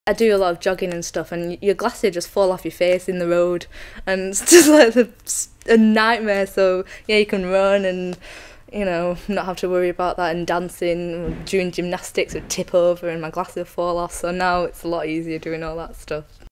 I do a lot of jogging and stuff, and your glasses just fall off your face in the road, and it's just like a nightmare. So yeah, you can run and, you know, not have to worry about that, and dancing, doing gymnastics would tip over and my glasses would fall off. So now it's a lot easier doing all that stuff.